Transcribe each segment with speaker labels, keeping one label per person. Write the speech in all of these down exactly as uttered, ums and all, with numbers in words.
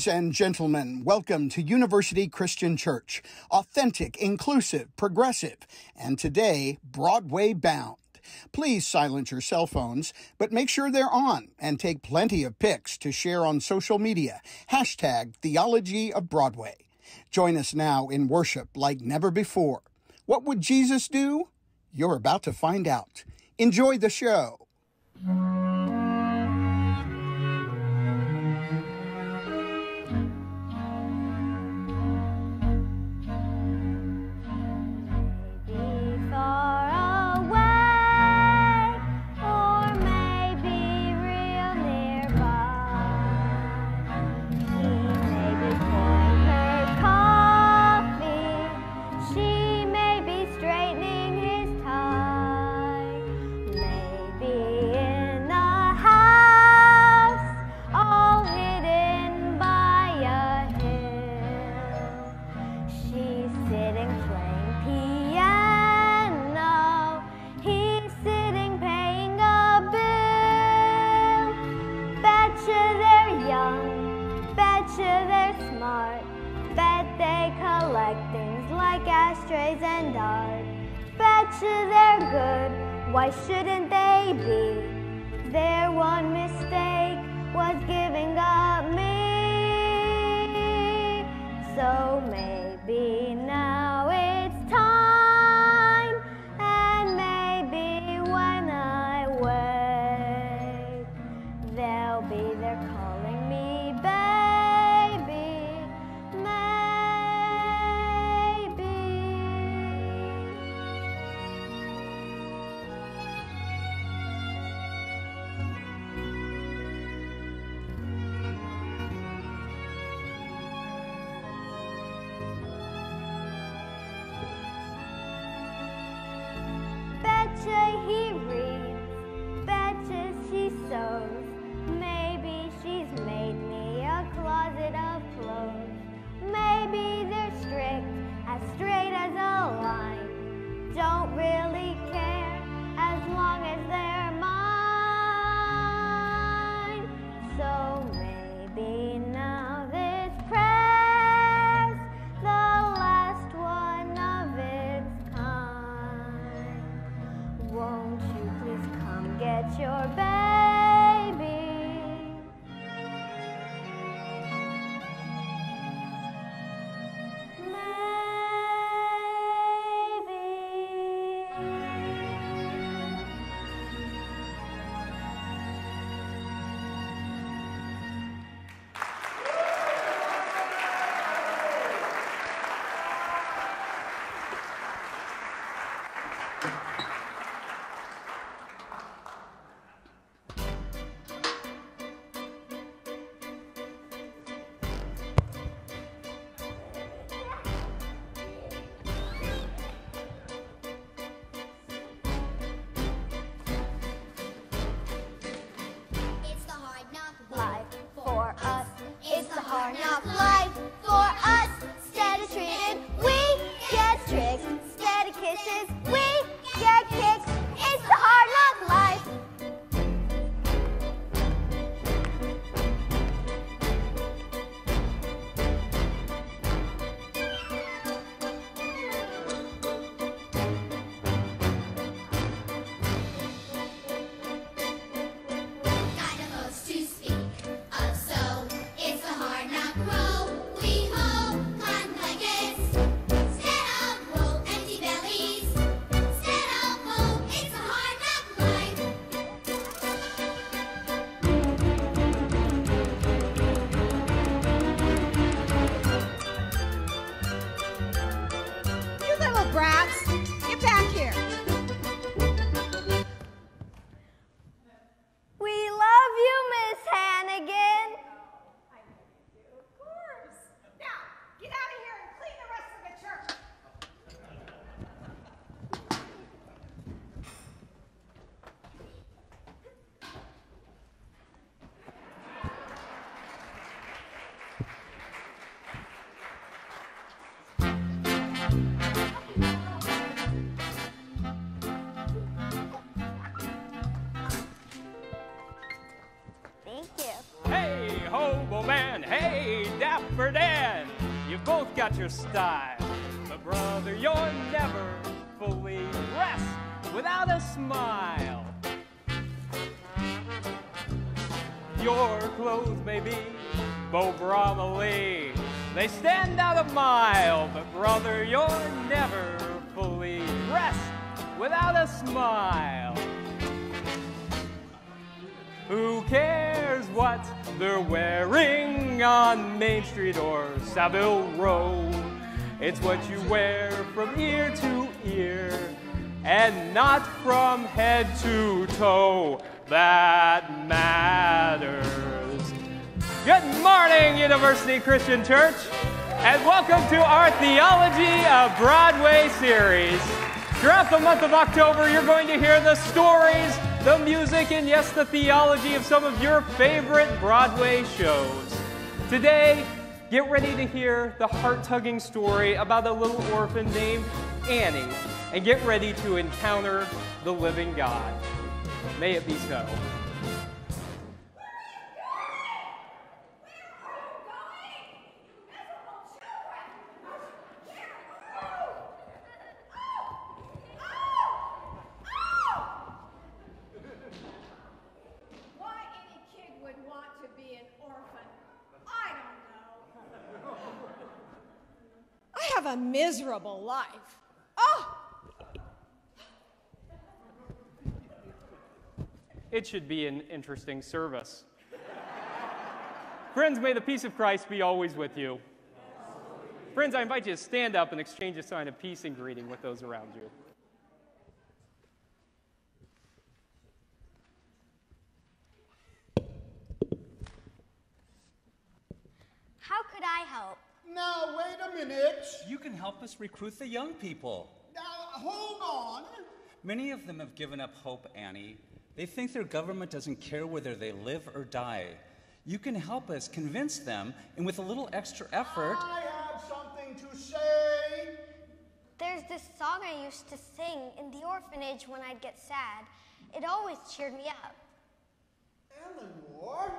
Speaker 1: Ladies and gentlemen, welcome to University Christian Church, authentic, inclusive, progressive, and today, Broadway bound. Please silence your cell phones, but make sure they're on and take plenty of pics to share on social media. Hashtag Theology of Broadway. Join us now in worship like never before. What would Jesus do? You're about to find out. Enjoy the show.
Speaker 2: Why shouldn't they be? Their one mistake was giving up me. So maybe now it's time, and maybe when I wake, they'll be there calling me baby, maybe. Betcha he reads, betcha she sews. Maybe she's made me a closet of clothes. Maybe they're strict, as straight as a line. Don't really care as long as they're mine. So maybe now this prayer's the last one of its kind. Won't you please come get your baby?
Speaker 3: for Dan. You both got your style, but brother, you're never fully dressed without a smile. Your clothes may be Beau Bromley, they stand out a mile, but brother, you're never fully dressed without a smile. Who cares what they're wearing on Main Street or Savile Row? It's what you wear from ear to ear and not from head to toe that matters. Good morning, University Christian Church, and welcome to our Theology of Broadway series. Throughout the month of October, you're going to hear the stories, the music, and yes, the theology of some of your favorite Broadway shows. Today, get ready to hear the heart-tugging story about a little orphan named Annie, and get ready to encounter the living God. May it be so.
Speaker 4: A miserable life. Oh!
Speaker 3: It should be an interesting service. Friends, may the peace of Christ be always with you. Friends, I invite you to stand up and exchange a sign of peace and greeting with those around you.
Speaker 2: How could I help?
Speaker 1: Now, wait a minute.
Speaker 5: You can help us recruit the young people.
Speaker 1: Now, hold on.
Speaker 5: Many of them have given up hope, Annie. They think their government doesn't care whether they live or die. You can help us convince them, and with a little extra effort...
Speaker 1: I have something to say.
Speaker 2: There's this song I used to sing in the orphanage when I'd get sad. It always cheered me up.
Speaker 1: Eleanor?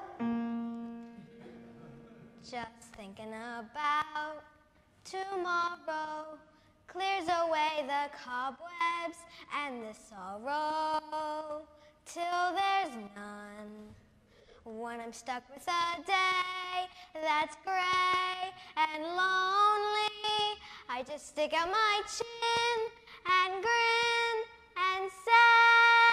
Speaker 2: Just thinking about tomorrow clears away the cobwebs and the sorrow till there's none. When I'm stuck with a day that's gray and lonely, I just stick out my chin and grin and say,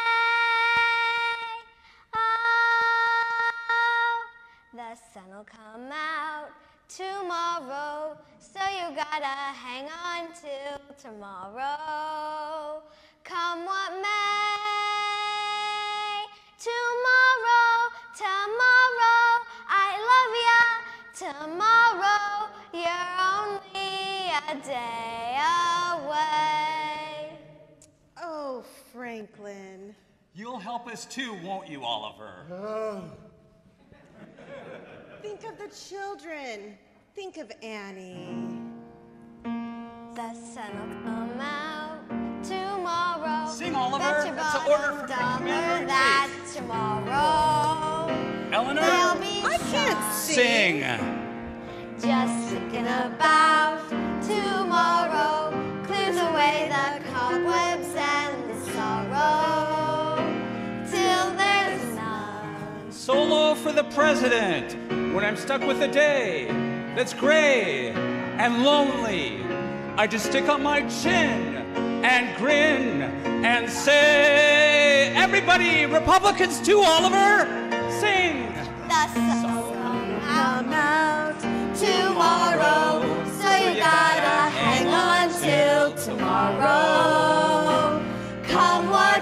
Speaker 2: oh, the sun will come out tomorrow, so you gotta hang on till tomorrow. Come what may, tomorrow, tomorrow, I love ya. Tomorrow, you're only a day away.
Speaker 4: Oh, Franklin.
Speaker 5: You'll help us too, won't you, Oliver?
Speaker 1: Oh.
Speaker 4: Think of the children. Think of Annie.
Speaker 2: The sun will come out tomorrow.
Speaker 5: Sing, Oliver.
Speaker 2: Bet your
Speaker 5: That's an order
Speaker 2: bottom
Speaker 5: for
Speaker 2: dollar
Speaker 5: Commander-in-Chief.
Speaker 2: that tomorrow
Speaker 5: Eleanor?
Speaker 2: there'll be
Speaker 4: I can't
Speaker 5: Sing.
Speaker 2: just thinking about tomorrow clears away the cobwebs and the sorrow till there's none.
Speaker 5: Solo for the president. When I'm stuck with a day that's gray and lonely, I just stick on my chin and grin and say, everybody, Republicans too, Oliver, sing.
Speaker 2: The sun will come out tomorrow, so you gotta hang on till tomorrow. Come what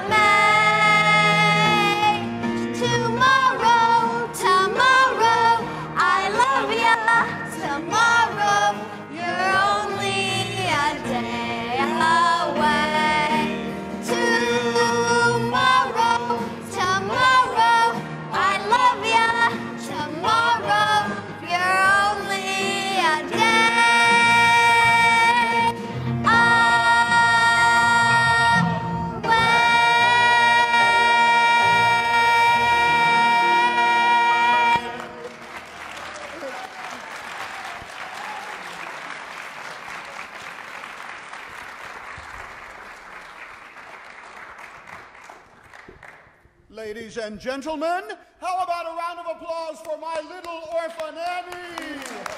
Speaker 2: may, tomorrow, tomorrow, I love ya. Tomorrow, you're only a day away. Tomorrow, tomorrow, I love ya. Tomorrow, you're only a day away.
Speaker 1: Ladies and gentlemen, how about a round of applause for my little orphan Annie?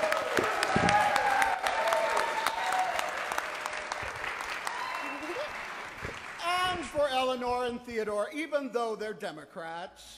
Speaker 1: And for Eleanor and Theodore, even though they're Democrats.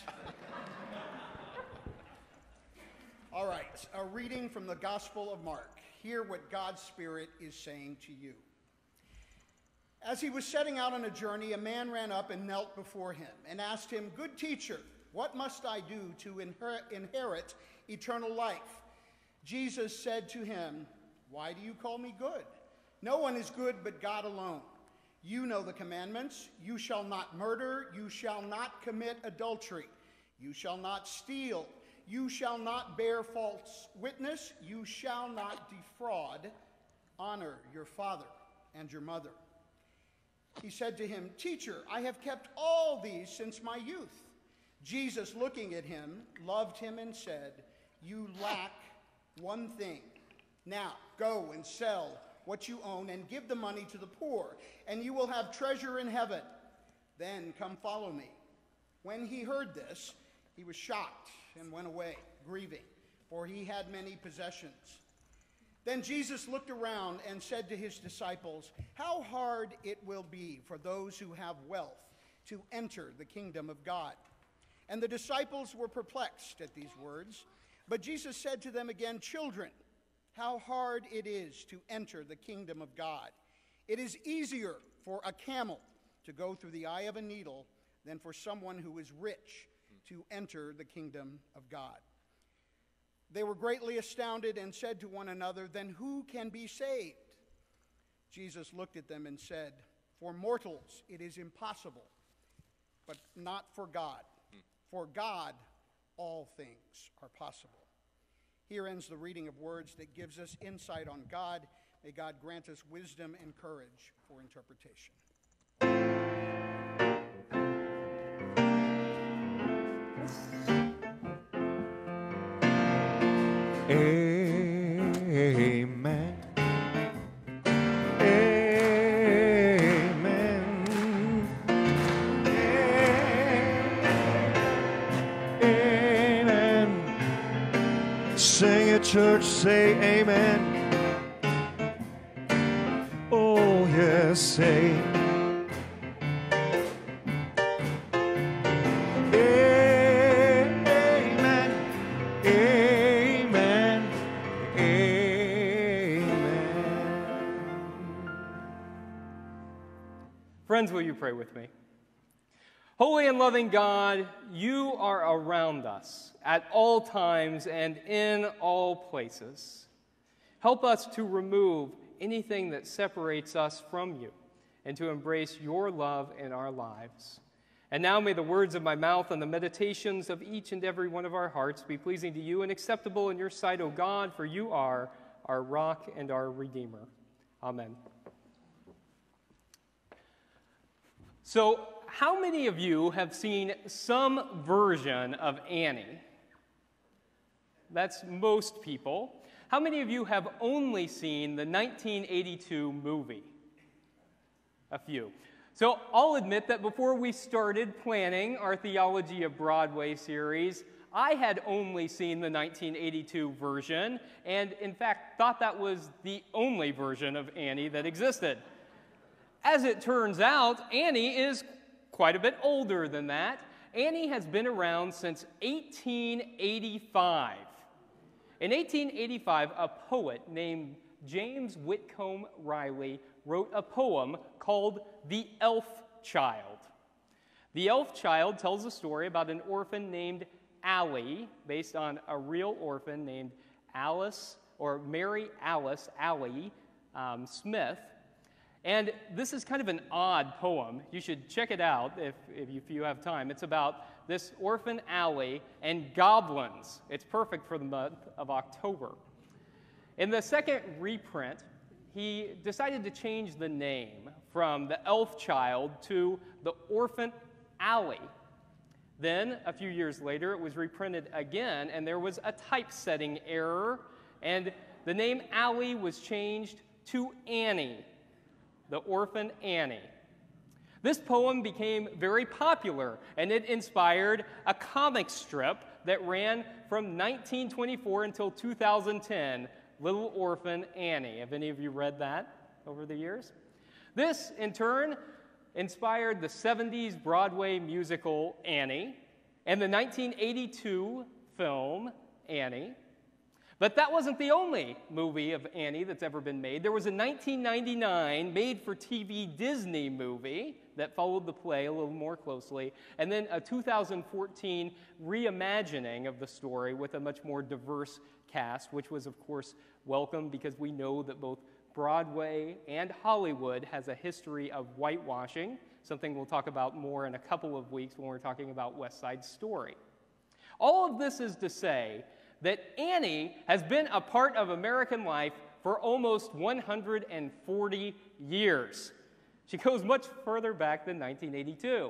Speaker 1: All right, a reading from the Gospel of Mark. Hear what God's Spirit is saying to you. As he was setting out on a journey, a man ran up and knelt before him and asked him, "Good teacher, what must I do to inherit, inherit eternal life?" Jesus said to him, "Why do you call me good? No one is good but God alone. You know the commandments. You shall not murder. You shall not commit adultery. You shall not steal. You shall not bear false witness. You shall not defraud. Honor your father and your mother." He said to him, "Teacher, I have kept all these since my youth." Jesus, looking at him, loved him and said, "You lack one thing. Now go and sell what you own and give the money to the poor, and you will have treasure in heaven. Then come follow me." When he heard this, he was shocked and went away, grieving, for he had many possessions. Then Jesus looked around and said to his disciples, "How hard it will be for those who have wealth to enter the kingdom of God." And the disciples were perplexed at these words. But Jesus said to them again, "Children, how hard it is to enter the kingdom of God. It is easier for a camel to go through the eye of a needle than for someone who is rich to enter the kingdom of God." They were greatly astounded and said to one another, "Then who can be saved?" Jesus looked at them and said, "For mortals it is impossible, but not for God. For God all things are possible." Here ends the reading of words that gives us insight on God. May God grant us wisdom and courage for interpretation.
Speaker 6: Amen. Amen. Amen. Sing it, church, say amen. Oh, yes, say
Speaker 3: Friends, will you pray with me? Holy and loving God, you are around us at all times and in all places. Help us to remove anything that separates us from you and to embrace your love in our lives. And now may the words of my mouth and the meditations of each and every one of our hearts be pleasing to you and acceptable in your sight, O God, for you are our rock and our Redeemer. Amen. So, how many of you have seen some version of Annie? That's most people. How many of you have only seen the nineteen eighty-two movie? A few. So, I'll admit that before we started planning our Theology of Broadway series, I had only seen the nineteen eighty-two version, and in fact thought that was the only version of Annie that existed. As it turns out, Annie is quite a bit older than that. Annie has been around since eighteen eighty-five. In eighteen eighty-five, a poet named James Whitcomb Riley wrote a poem called The Elf Child. The Elf Child tells a story about an orphan named Allie, based on a real orphan named Alice, or Mary Alice Allie um, Smith. And this is kind of an odd poem. You should check it out if, if, you, if you have time. It's about this orphan Allie and goblins. It's perfect for the month of October. In the second reprint, he decided to change the name from the Elf Child to the Orphan Allie. Then, a few years later, it was reprinted again, and there was a typesetting error, and the name Allie was changed to Annie. The Orphan Annie. This poem became very popular, and it inspired a comic strip that ran from nineteen twenty-four until two thousand ten, Little Orphan Annie. Have any of you read that over the years? This, in turn, inspired the seventies Broadway musical Annie and the nineteen eighty-two film Annie. But that wasn't the only movie of Annie that's ever been made. There was a nineteen ninety-nine made-for-T V Disney movie that followed the play a little more closely, and then a two thousand fourteen reimagining of the story with a much more diverse cast, which was, of course, welcome because we know that both Broadway and Hollywood has a history of whitewashing, something we'll talk about more in a couple of weeks when we're talking about West Side Story. All of this is to say that Annie has been a part of American life for almost one hundred forty years. She goes much further back than nineteen eighty-two.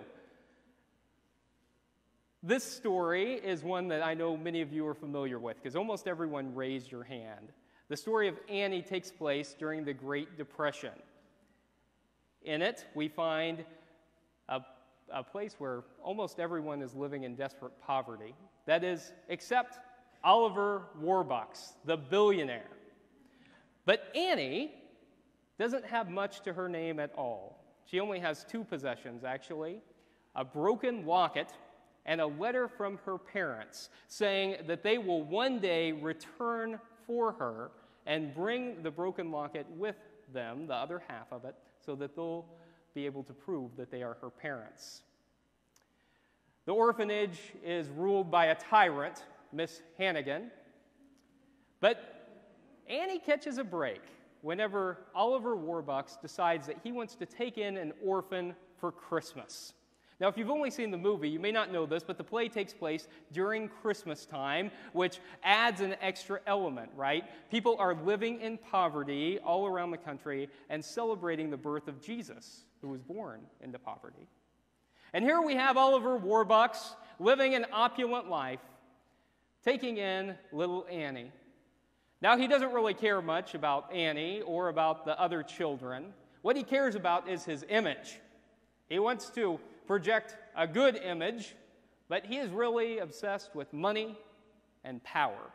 Speaker 3: This story is one that I know many of you are familiar with because almost everyone raised your hand. The story of Annie takes place during the Great Depression. In it, we find a, a place where almost everyone is living in desperate poverty. That is, except Oliver Warbucks, the billionaire. But Annie doesn't have much to her name at all. She only has two possessions, actually, a broken locket and a letter from her parents saying that they will one day return for her and bring the broken locket with them, the other half of it, so that they'll be able to prove that they are her parents. The orphanage is ruled by a tyrant, Miss Hannigan, but Annie catches a break whenever Oliver Warbucks decides that he wants to take in an orphan for Christmas. Now, if you've only seen the movie, you may not know this, but the play takes place during Christmas time, which adds an extra element, right? People are living in poverty all around the country and celebrating the birth of Jesus, who was born into poverty. And here we have Oliver Warbucks living an opulent life, taking in little Annie. Now, he doesn't really care much about Annie or about the other children. What he cares about is his image. He wants to project a good image, but he is really obsessed with money and power.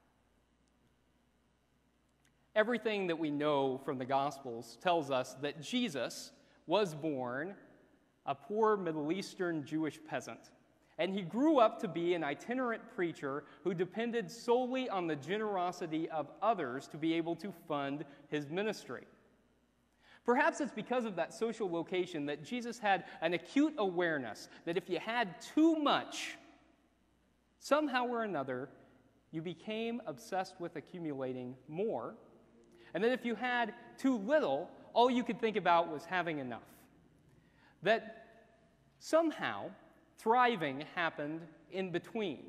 Speaker 3: Everything that we know from the Gospels tells us that Jesus was born a poor Middle Eastern Jewish peasant. And he grew up to be an itinerant preacher who depended solely on the generosity of others to be able to fund his ministry. Perhaps it's because of that social location that Jesus had an acute awareness that if you had too much, somehow or another, you became obsessed with accumulating more. And that if you had too little, all you could think about was having enough. That somehow thriving happened in between.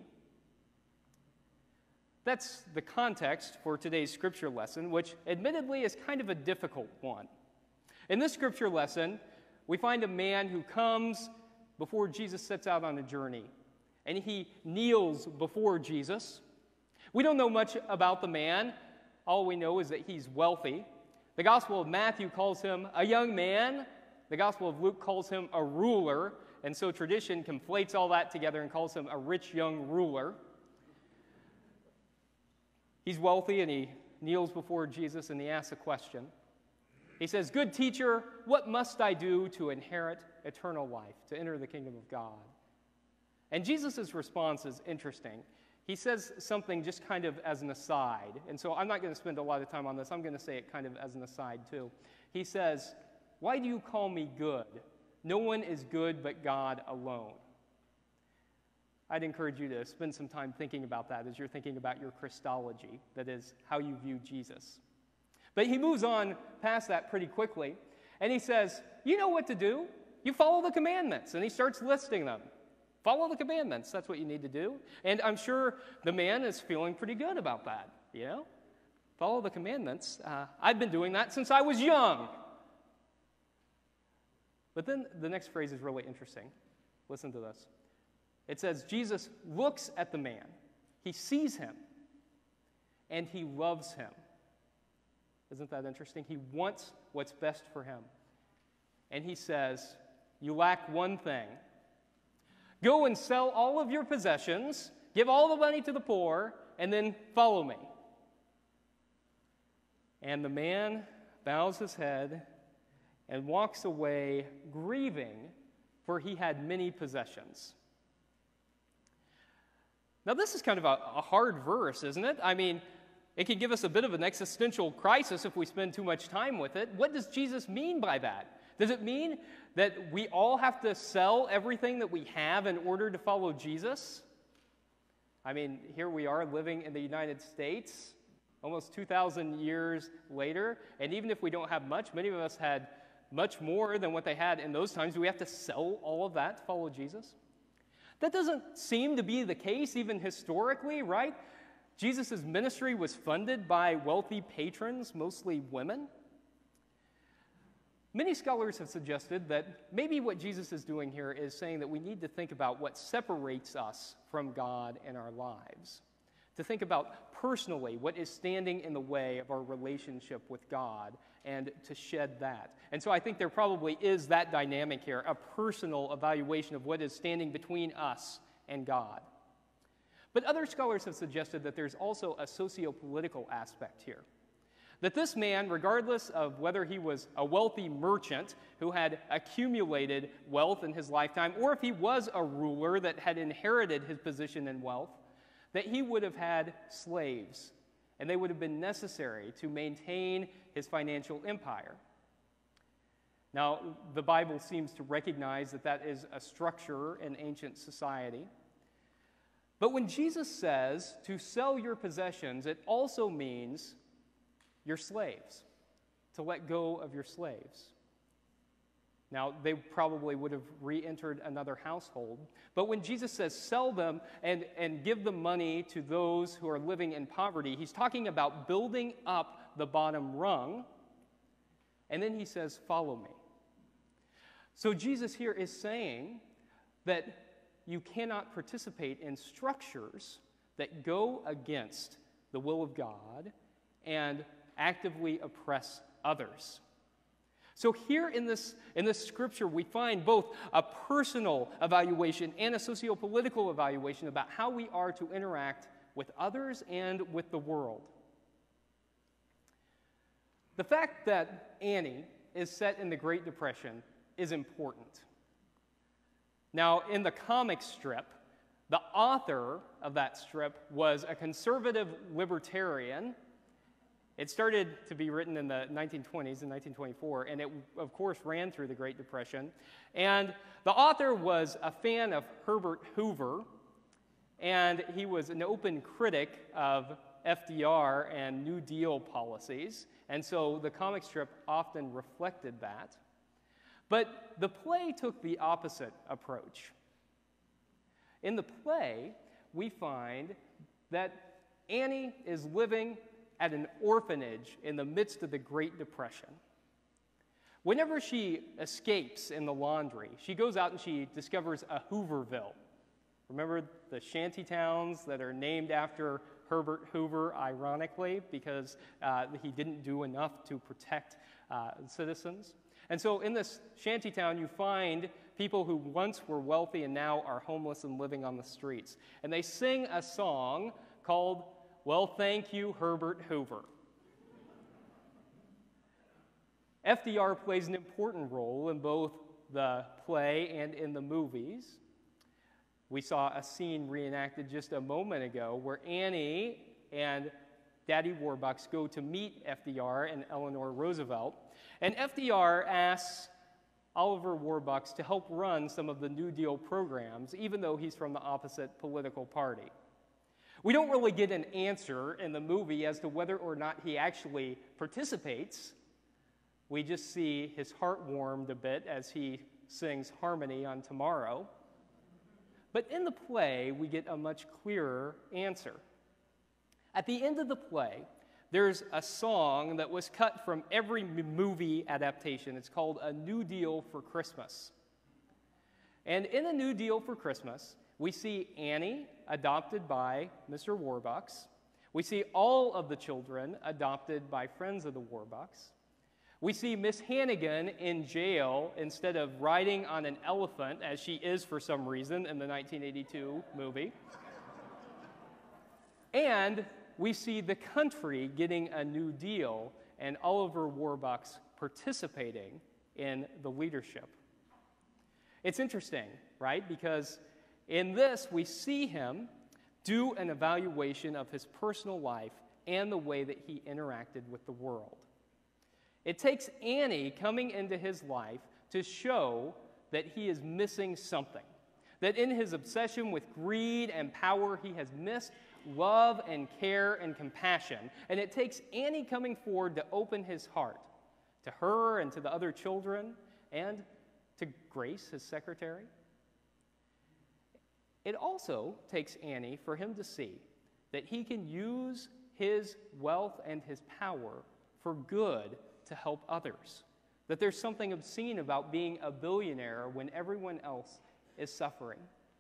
Speaker 3: That's the context for today's scripture lesson, which admittedly is kind of a difficult one. In this scripture lesson, we find a man who comes before Jesus sets out on a journey, and he kneels before Jesus. We don't know much about the man. All we know is that he's wealthy. The Gospel of Matthew calls him a young man. The Gospel of Luke calls him a ruler. And so tradition conflates all that together and calls him a rich young ruler. He's wealthy and he kneels before Jesus and he asks a question. He says, "Good teacher, what must I do to inherit eternal life, to enter the kingdom of God?" And Jesus' response is interesting. He says something just kind of as an aside. And so I'm not going to spend a lot of time on this. I'm going to say it kind of as an aside too. He says, "Why do you call me good? No one is good but God alone." I'd encourage you to spend some time thinking about that as you're thinking about your Christology, that is, how you view Jesus. But he moves on past that pretty quickly, and he says, "You know what to do. You follow the commandments." And he starts listing them. Follow the commandments. That's what you need to do. And I'm sure the man is feeling pretty good about that, you know? Follow the commandments. Uh, I've been doing that since I was young. But then the next phrase is really interesting. Listen to this. It says, Jesus looks at the man. He sees him, and he loves him. Isn't that interesting? He wants what's best for him. And he says, you lack one thing. Go and sell all of your possessions, give all the money to the poor, and then follow me." And the man bows his head and walks away grieving, for he had many possessions. Now, this is kind of a, a hard verse, isn't it? I mean, it can give us a bit of an existential crisis if we spend too much time with it. What does Jesus mean by that? Does it mean that we all have to sell everything that we have in order to follow Jesus? I mean, here we are living in the United States, almost two thousand years later, and even if we don't have much, many of us had much more than what they had in those times. Do we have to sell all of that to follow Jesus? That doesn't seem to be the case even historically, right? Jesus' ministry was funded by wealthy patrons, mostly women. Many scholars have suggested that maybe what Jesus is doing here is saying that we need to think about what separates us from God in our lives, to think about personally what is standing in the way of our relationship with God and to shed that. And so I think there probably is that dynamic here, a personal evaluation of what is standing between us and God. But other scholars have suggested that there's also a socio-political aspect here. That this man, regardless of whether he was a wealthy merchant who had accumulated wealth in his lifetime, or if he was a ruler that had inherited his position and wealth, that he would have had slaves, and they would have been necessary to maintain his financial empire. Now, the Bible seems to recognize that that is a structure in ancient society. But when Jesus says to sell your possessions, it also means your slaves, to let go of your slaves. Now, they probably would have re-entered another household. But when Jesus says sell them and, and give the money to those who are living in poverty, he's talking about building up the bottom rung. And then he says, follow me. So Jesus here is saying that you cannot participate in structures that go against the will of God and actively oppress others. So here in this, in this scripture, we find both a personal evaluation and a socio-political evaluation about how we are to interact with others and with the world. The fact that Annie is set in the Great Depression is important. Now, in the comic strip, the author of that strip was a conservative libertarian. It started to be written in the nineteen twenties, in nineteen twenty-four, and it, of course, ran through the Great Depression. And the author was a fan of Herbert Hoover, and he was an open critic of F D R and New Deal policies, and so the comic strip often reflected that. But the play took the opposite approach. In the play, we find that Annie is living at an orphanage in the midst of the Great Depression. Whenever she escapes in the laundry, she goes out and she discovers a Hooverville. Remember the shanty towns that are named after Herbert Hoover, ironically, because uh, he didn't do enough to protect uh, citizens. And so in this shanty town, you find people who once were wealthy and now are homeless and living on the streets. And they sing a song called, "Well, Thank You, Herbert Hoover." F D R plays an important role in both the play and in the movies. We saw a scene reenacted just a moment ago where Annie and Daddy Warbucks go to meet F D R and Eleanor Roosevelt. And F D R asks Oliver Warbucks to help run some of the New Deal programs, even though he's from the opposite political party. We don't really get an answer in the movie as to whether or not he actually participates. We just see his heart warmed a bit as he sings Harmony on Tomorrow. But in the play, we get a much clearer answer. At the end of the play, there's a song that was cut from every movie adaptation. It's called A New Deal for Christmas. And in A New Deal for Christmas, we see Annie adopted by Mister Warbucks. We see all of the children adopted by friends of the Warbucks. We see Miss Hannigan in jail instead of riding on an elephant, as she is for some reason in the nineteen eighty-two movie. And we see the country getting a New Deal and Oliver Warbucks participating in the leadership. It's interesting, right? Because in this, we see him do an evaluation of his personal life and the way that he interacted with the world. It takes Annie coming into his life to show that he is missing something, that in his obsession with greed and power, he has missed love and care and compassion. And it takes Annie coming forward to open his heart to her and to the other children and to Grace, his secretary. It also takes Annie for him to see that he can use his wealth and his power for good to help others, that there's something obscene about being a billionaire when everyone else is suffering.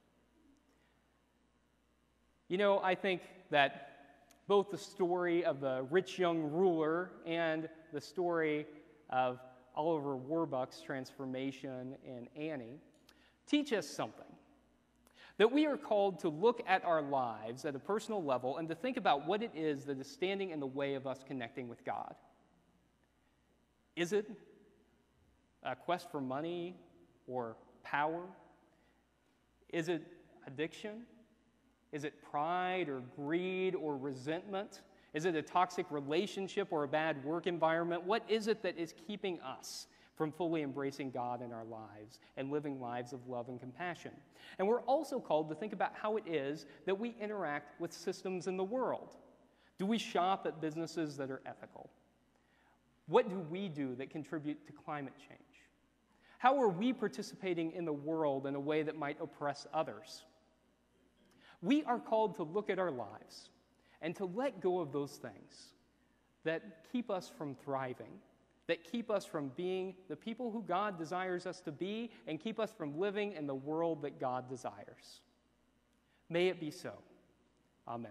Speaker 3: You know, I think that both the story of the rich young ruler and the story of Oliver Warbucks' transformation in Annie teach us something, that we are called to look at our lives at a personal level and to think about what it is that is standing in the way of us connecting with God. Is it a quest for money or power? Is it addiction? Is it pride or greed or resentment? Is it a toxic relationship or a bad work environment? What is it that is keeping us from fully embracing God in our lives and living lives of love and compassion? And we're also called to think about how it is that we interact with systems in the world. Do we shop at businesses that are ethical? What do we do that contribute to climate change? How are we participating in the world in a way that might oppress others? We are called to look at our lives and to let go of those things that keep us from thriving, that keep us from being the people who God desires us to be, and keep us from living in the world that God desires. May it be so. Amen.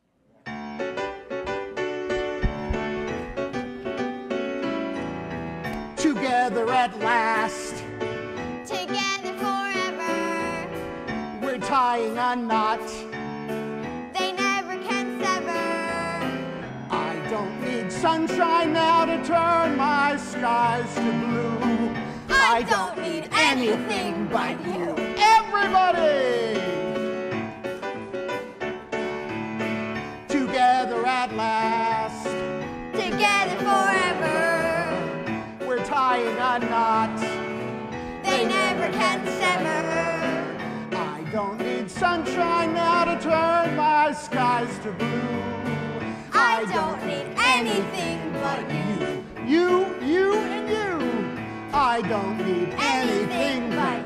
Speaker 1: Together at last,
Speaker 2: Together forever,
Speaker 1: we're tying a knot.
Speaker 2: they never can sever.
Speaker 1: I don't need sunshine now to turn my skies to blue.
Speaker 2: I don't need anything but you.
Speaker 1: Everybody! Together at last,
Speaker 2: Together forever,
Speaker 1: we're tying a knot.
Speaker 2: they never can sever.
Speaker 1: I don't need sunshine now to turn my skies to blue.
Speaker 2: I don't need anything but you.
Speaker 1: You, you, and you. I don't need anything
Speaker 2: Anything
Speaker 1: but
Speaker 2: but